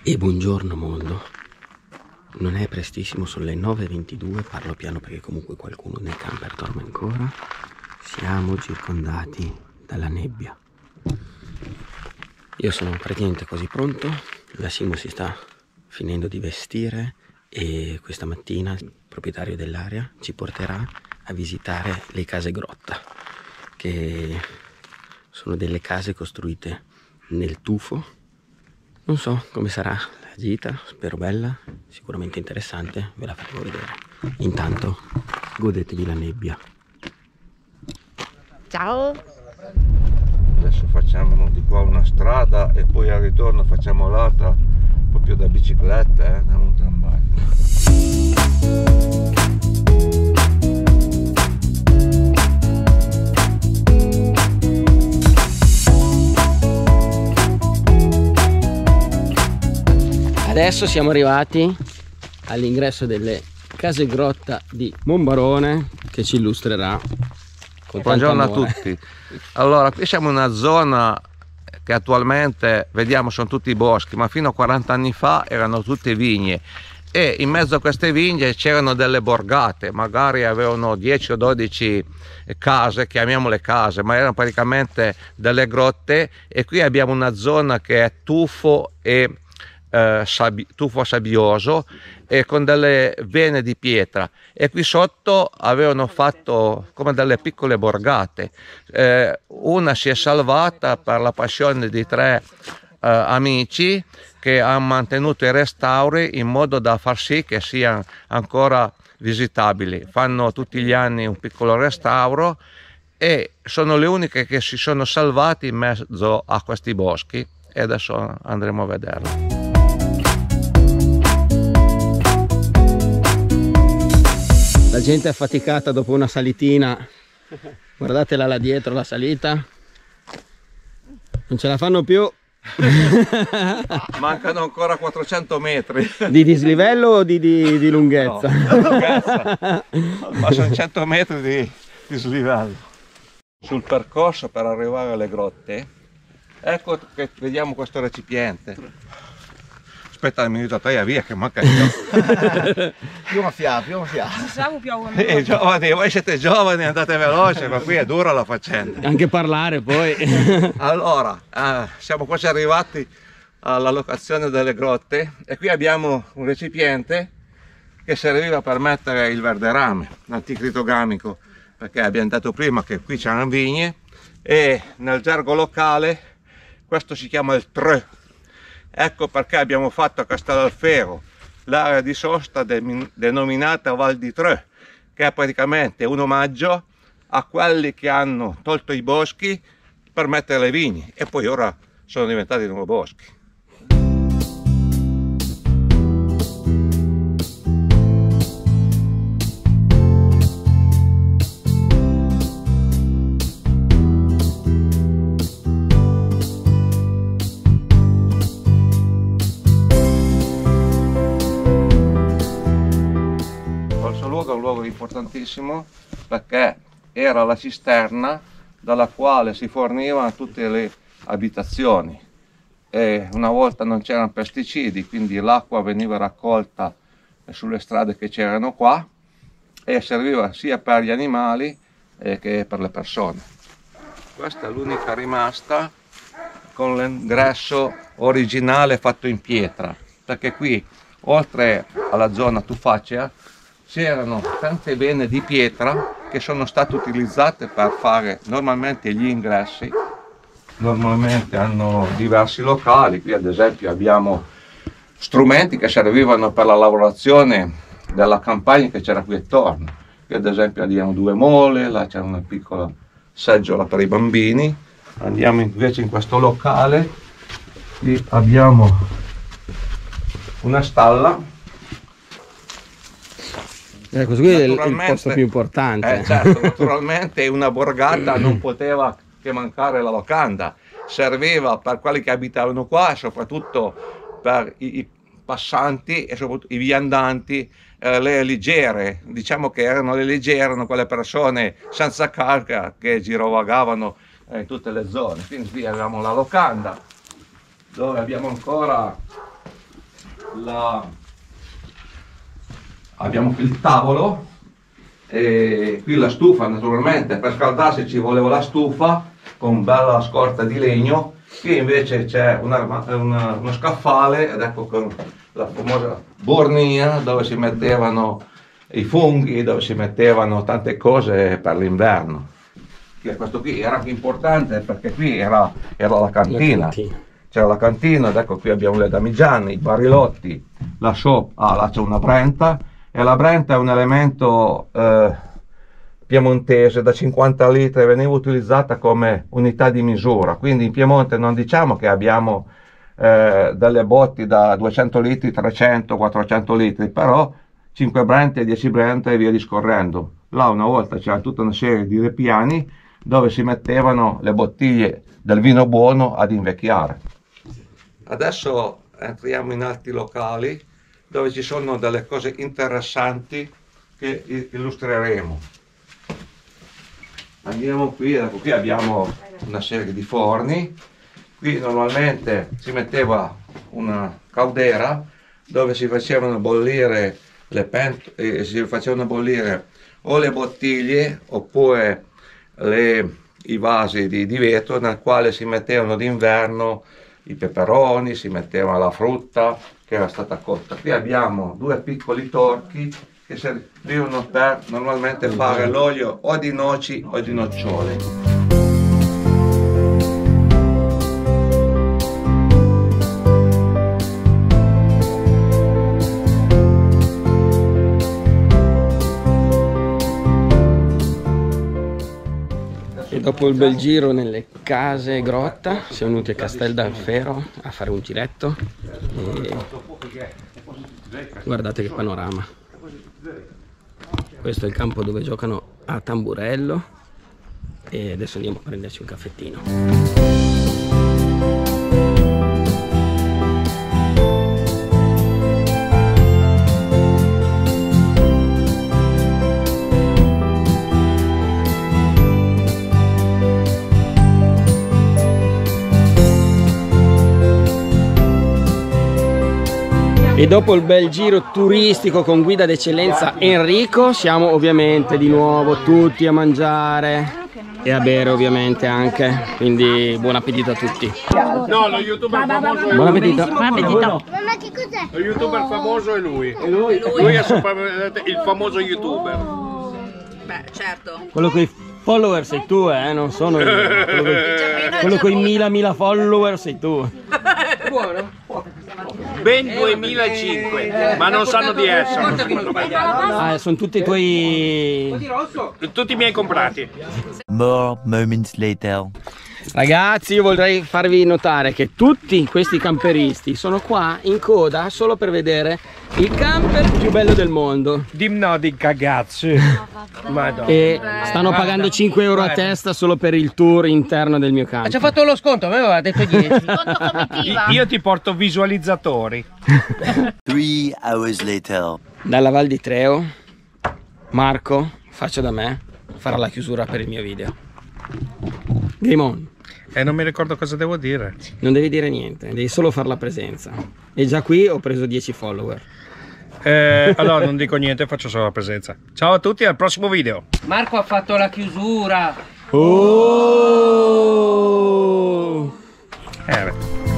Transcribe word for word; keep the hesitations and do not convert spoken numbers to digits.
E buongiorno mondo, non è prestissimo, sono le nove e ventidue, parlo piano perché comunque qualcuno nei camper dorme ancora. Siamo circondati dalla nebbia. Io sono praticamente quasi pronto, la Simo si sta finendo di vestire e questa mattina il proprietario dell'area ci porterà a visitare le case grotta, che sono delle case costruite nel tufo. Non so come sarà la gita, spero bella, sicuramente interessante, ve la farò vedere. Intanto godetevi la nebbia. Ciao! Adesso facciamo di qua una strada e poi al ritorno facciamo l'altra proprio da bicicletta, eh, da mountain bike. Adesso siamo arrivati all'ingresso delle case grotta di Monbarone che ci illustrerà con Buongiorno a amore. tutti. Allora, qui siamo in una zona che attualmente vediamo sono tutti boschi, ma fino a quaranta anni fa erano tutte vigne e in mezzo a queste vigne c'erano delle borgate, magari avevano dieci o dodici case, chiamiamole case, ma erano praticamente delle grotte. E qui abbiamo una zona che è tufo e Eh, sabi, tufo sabbioso e con delle vene di pietra, e qui sotto avevano fatto come delle piccole borgate. Eh, una si è salvata per la passione di tre eh, amici che hanno mantenuto i restauri in modo da far sì che siano ancora visitabili. Fanno tutti gli anni un piccolo restauro e sono le uniche che si sono salvate in mezzo a questi boschi, e adesso andremo a vederlo. La gente è affaticata dopo una salitina, guardatela là dietro la salita, non ce la fanno più. Mancano ancora quattrocento metri Di dislivello o di, di, di lunghezza? No, lunghezza. Ma sono cento metri di, di slivello. Sul percorso per arrivare alle grotte, ecco che vediamo questo recipiente. Aspetta un minuto, taglia via che manca il Più una fiaba, più una fiaba. Siamo più eh, giovani, voi siete giovani, andate veloce, ma qui è dura la faccenda. Anche parlare poi. Allora, eh, siamo quasi arrivati alla locazione delle grotte e qui abbiamo un recipiente che serviva per mettere il verderame anticritogamico, perché abbiamo detto prima che qui c'erano vigne e nel gergo locale questo si chiama il tre. Ecco perché abbiamo fatto a Castellalfero l'area di sosta de denominata Val di Tre, che è praticamente un omaggio a quelli che hanno tolto i boschi per mettere le vigne e poi ora sono diventati nuovi boschi. Importantissimo perché era la cisterna dalla quale si fornivano tutte le abitazioni, e una volta non c'erano pesticidi, quindi l'acqua veniva raccolta sulle strade che c'erano qua e serviva sia per gli animali eh, che per le persone. Questa è l'unica rimasta con l'ingresso originale fatto in pietra, perché qui oltre alla zona tufacea c'erano tante vene di pietra che sono state utilizzate per fare normalmente gli ingressi. Normalmente hanno diversi locali, qui ad esempio abbiamo strumenti che servivano per la lavorazione della campagna che c'era qui attorno. Qui ad esempio abbiamo due mole, là c'è una piccola seggiola per i bambini. Andiamo invece in questo locale, qui abbiamo una stalla. Eh, questo qui è il, il posto più importante. Eh, certo, naturalmente una borgata non poteva che mancare la locanda, serviva per quelli che abitavano qua e soprattutto per i, i passanti e soprattutto i viandanti, eh, le leggere, diciamo che erano le leggere, erano quelle persone senza carga che girovagavano eh, in tutte le zone. Quindi qui abbiamo la locanda, dove abbiamo ancora la... abbiamo qui il tavolo e qui la stufa, naturalmente per scaldarsi ci voleva la stufa con bella scorta di legno. Qui invece c'è una, una, uno scaffale, ed ecco con la famosa bornia dove si mettevano i funghi, dove si mettevano tante cose per l'inverno. Questo qui era anche importante perché qui era, era la cantina, c'era la cantina, ed ecco qui abbiamo le damigiane, i barilotti, la shop, ah là c'è una brenta, e la brenta è un elemento eh, piemontese da cinquanta litri, veniva utilizzata come unità di misura, quindi in Piemonte non diciamo che abbiamo eh, delle botti da duecento litri, trecento, quattrocento litri, però cinque brente, dieci brente e via discorrendo. Là una volta c'era tutta una serie di ripiani dove si mettevano le bottiglie del vino buono ad invecchiare. Adesso entriamo in altri locali dove ci sono delle cose interessanti che illustreremo. Andiamo qui, ecco qui abbiamo una serie di forni. Qui normalmente si metteva una caldera dove si facevano bollire le pentole, eh, si facevano bollire o le bottiglie oppure le, i vasi di, di vetro nel quale si mettevano d'inverno i peperoni, si metteva la frutta che era stata cotta. Qui abbiamo due piccoli torchi che servivano per normalmente fare l'olio o di noci o di nocciole. E dopo il bel giro nelle case grotta siamo venuti a Castel d'Alfero a fare un giretto e guardate che panorama. Questo è il campo dove giocano a tamburello e adesso andiamo a prenderci un caffettino. E dopo il bel giro turistico con guida d'eccellenza Enrico siamo ovviamente di nuovo tutti a mangiare e a bere ovviamente anche, quindi buon appetito a tutti. No, lo youtuber famoso è Buon lui. appetito. Buon appetito. Mamma, che cos'è? Lo youtuber famoso è lui. E lui? Lui è il famoso youtuber. Beh, certo. Quello con i follower sei tu, eh, non sono io. Quello con, quello con i mila mila follower sei tu. Buono. Ben duemilacinque, ma non sanno di essere. Ah, sono tutti i tuoi... Tutti i miei comprati. More moments later. Ragazzi, io vorrei farvi notare che tutti questi camperisti sono qua in coda solo per vedere il camper più bello del mondo. Dimno di cagazzi. Madonna. E stanno pagando cinque euro a testa solo per il tour interno del mio camper. Ci ha fatto lo sconto, a me aveva detto dieci. Io ti porto visualizzatori. Three hours later. Dalla Val di Treo, Marco, faccia da me, farà la chiusura per il mio video. Game on. E non mi ricordo cosa devo dire. Non devi dire niente, devi solo fare la presenza. E già qui ho preso dieci follower. Eh, allora non dico niente, faccio solo la presenza. Ciao a tutti, al prossimo video. Marco ha fatto la chiusura. Oh! Eh,